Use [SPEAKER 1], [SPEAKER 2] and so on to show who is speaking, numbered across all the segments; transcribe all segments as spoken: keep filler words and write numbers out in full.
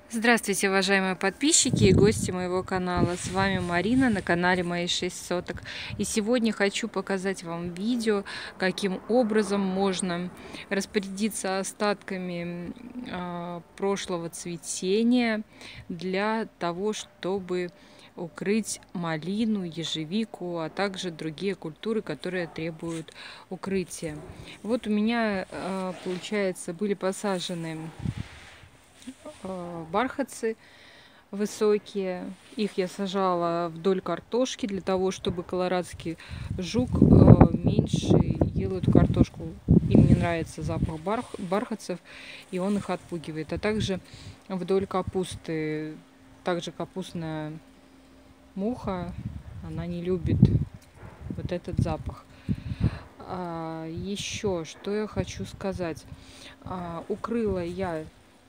[SPEAKER 1] Здравствуйте, уважаемые подписчики и гости моего канала. С вами Марина на канале Мои шесть соток. И сегодня хочу показать вам видео, каким образом можно распорядиться остатками э, прошлого цветения для того, чтобы укрыть малину, ежевику, а также другие культуры, которые требуют укрытия. Вот у меня, э, получается, были посажены бархатцы высокие. Их я сажала вдоль картошки для того, чтобы колорадский жук меньше ел эту картошку. Им не нравится запах бархатцев, и он их отпугивает. А также вдоль капусты. Также капустная муха, она не любит вот этот запах. А, еще что я хочу сказать. А, укрыла я,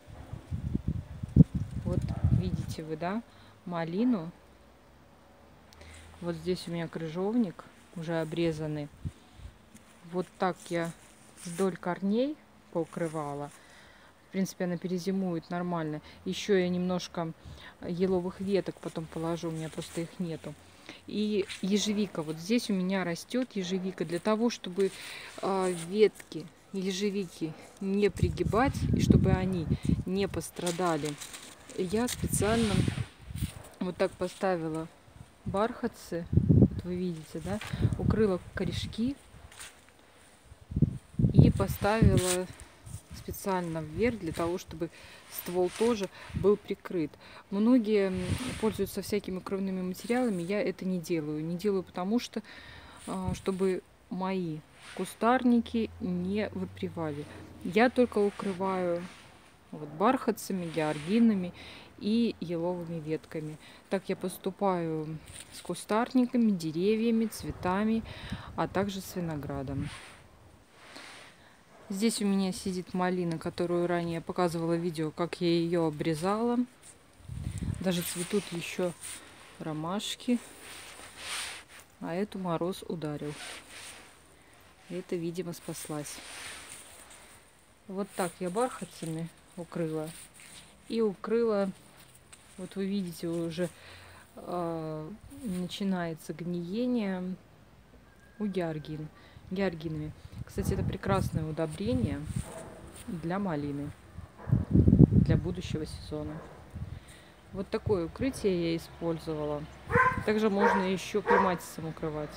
[SPEAKER 1] вот видите вы, да, малину. Вот здесь у меня крыжовник уже обрезанный. Вот так я вдоль корней поукрывала. В принципе, она перезимует нормально. Еще я немножко еловых веток потом положу, у меня просто их нету. И ежевика. Вот здесь у меня растет ежевика для того, чтобы э, ветки ежевики не пригибать и чтобы они не пострадали. Я специально вот так поставила бархатцы, вот вы видите, да, укрыла корешки и поставила специально вверх для того, чтобы ствол тоже был прикрыт. Многие пользуются всякими укрывными материалами, я это не делаю. Не делаю, потому что, чтобы мои кустарники не выпривали. Я только укрываю вот бархатцами, георгинами и еловыми ветками. Так я поступаю с кустарниками, деревьями, цветами, а также с виноградом. Здесь у меня сидит малина, которую ранее показывала видео, как я ее обрезала. Даже цветут еще ромашки, а эту мороз ударил. Это, видимо, спаслась. Вот так я бархатцами укрыла. И укрыла, вот вы видите, уже э, начинается гниение у георгин, георгинами. Кстати, это прекрасное удобрение для малины, для будущего сезона. Вот такое укрытие я использовала. Также можно еще клематисом укрывать.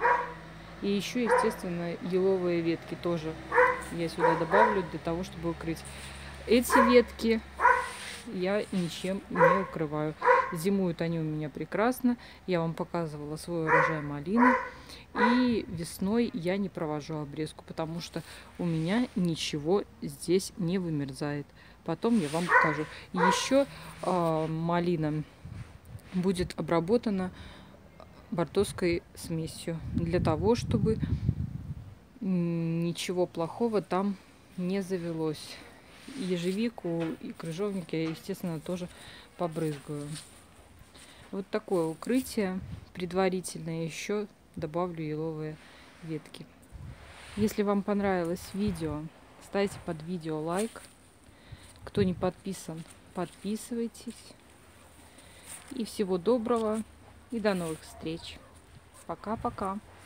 [SPEAKER 1] И еще, естественно, еловые ветки тоже я сюда добавлю для того, чтобы укрыть. Эти ветки я ничем не укрываю. Зимуют они у меня прекрасно. Я вам показывала свой урожай малины. И весной я не провожу обрезку, потому что у меня ничего здесь не вымерзает. Потом я вам покажу. Еще э, малина будет обработана бортовской смесью для того, чтобы ничего плохого там не завелось. Ежевику и крыжовник я, естественно, тоже побрызгаю. Вот такое укрытие. Предварительно еще добавлю еловые ветки. Если вам понравилось видео, ставьте под видео лайк. Кто не подписан, подписывайтесь. И всего доброго и до новых встреч. Пока-пока.